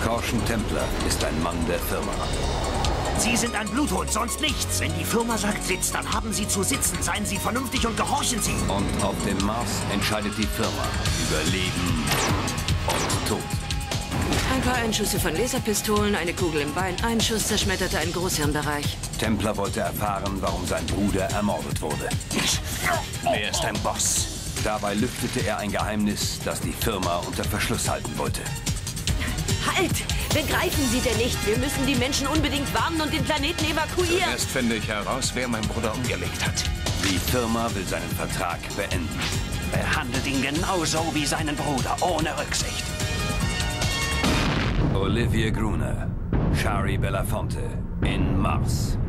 Caution Templar ist ein Mann der Firma. Sie sind ein Bluthund, sonst nichts. Wenn die Firma sagt Sitz, dann haben Sie zu sitzen. Seien Sie vernünftig und gehorchen Sie. Und auf dem Mars entscheidet die Firma über Leben und Tod. Ein paar Einschüsse von Laserpistolen, eine Kugel im Bein, ein Schuss zerschmetterte einen Großhirnbereich. Templar wollte erfahren, warum sein Bruder ermordet wurde. Wer ist ein Boss? Dabei lüftete er ein Geheimnis, das die Firma unter Verschluss halten wollte. Halt! Begreifen Sie denn nicht? Wir müssen die Menschen unbedingt warnen und den Planeten evakuieren. Erst finde ich heraus, wer meinen Bruder umgelegt hat. Die Firma will seinen Vertrag beenden. Behandelt ihn genauso wie seinen Bruder, ohne Rücksicht. Olivier Gruner, Shari Belafonte in Mars.